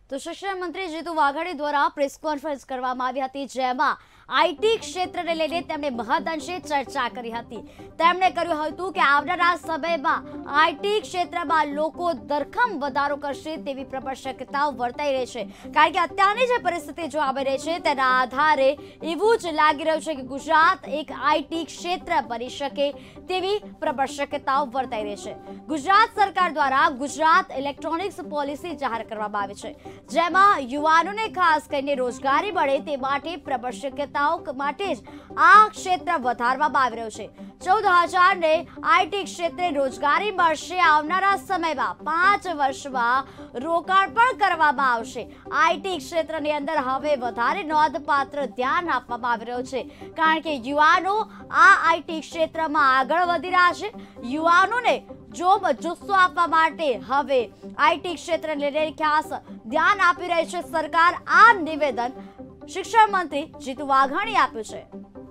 તો શિક્ષણ મંત્રી જીતુ વાઘાણી દ્વારા પ્રેસ કોન્ફરન્સ કરવામાં આવી હતી, જેમાં આઈટી ક્ષેત્રને લઈને તેમણે મહદઅંશે ચર્ચા કરી હતી। તેમણે કહ્યું હતું કે આવનારા સમયમાં આઈટી ક્ષેત્રમાં લોકો ધરખમ વધારો કરશે તેવી પ્રબળ શક્યતાઓ વર્તાઈ રહી છે, કારણ કે અત્યારની જે પરિસ્થિતિ જોવા મળી રહી છે તેના આધારે એવું જ લાગી રહ્યું છે કે ગુજરાત એક આઈટી ક્ષેત્ર બની શકે તેવી પ્રબળ શક્યતાઓ વર્તાઈ રહી છે। ગુજરાત સરકાર દ્વારા ગુજરાત ઇલેક્ટ્રોનિક્સ પોલિસી જાહેર કરવામાં આવી છે, જેમાં યુવાનોને ખાસ કરીને રોજગારી મળે તે માટે પ્રબળ શક્યતાઓ માટે જ આ ક્ષેત્ર વધારવામાં આવી રહ્યું છે। 14,000 ને આઈટી ક્ષેત્રે રોજગારી મળશે। આવનારા સમયમાં 5 વર્ષમાં રોકાણ પણ કરવામાં આવશે। આઈટી ક્ષેત્રની અંદર હવે વધારે નોંધપાત્ર ધ્યાન આપવામાં આવી રહ્યું છે, કારણ કે યુવાનો આ આઈટી ક્ષેત્રમાં આગળ વધી રહ્યા છે। યુવાનોને જોબ જુસ્સો આપવા માટે હવે આઈટી ક્ષેત્રને લઈને ખાસ ધ્યાન આપી રહી છે સરકાર। આ નિવેદન शिक्षा मंत्री जीतू वाघाणी आप्યું છે।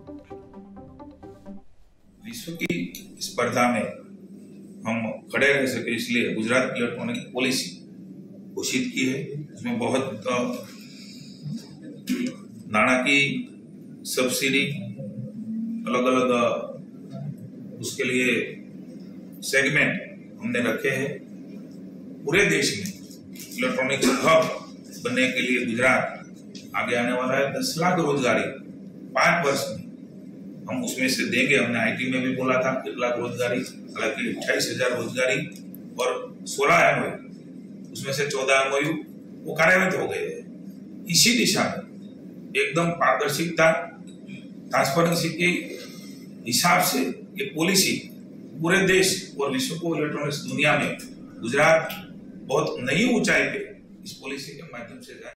विश्व की स्पर्धा में हम खड़े रह सके इसलिए गुजरात इलेक्ट्रॉनिक पॉलिसी घोषित की है। इसमें बहुत नाणाकीय सब्सिडी अलग अलग उसके लिए सेगमेंट हमने रखे हैं। पूरे देश में इलेक्ट्रॉनिक हब बनने के लिए गुजरात आगे आने वाला है। 10 लाख रोजगारी 5 वर्ष में हम उसमें से देंगे। हमने आईटी में भी बोला था 1 लाख रोजगारी, हालांकि 28,000 रोजगारी और 16 एमओयू, उसमें से 14 एमओयू वो कार्यान्वित हो गए हैं। इसी दिशा में एकदम पारदर्शिता ट्रांसपेरेंसी के हिसाब से ये पॉलिसी पूरे देश और विश्व को इलेक्ट्रॉनिक्स दुनिया में गुजरात बहुत नई ऊंचाई पे इस पॉलिसी के माध्यम से जाए।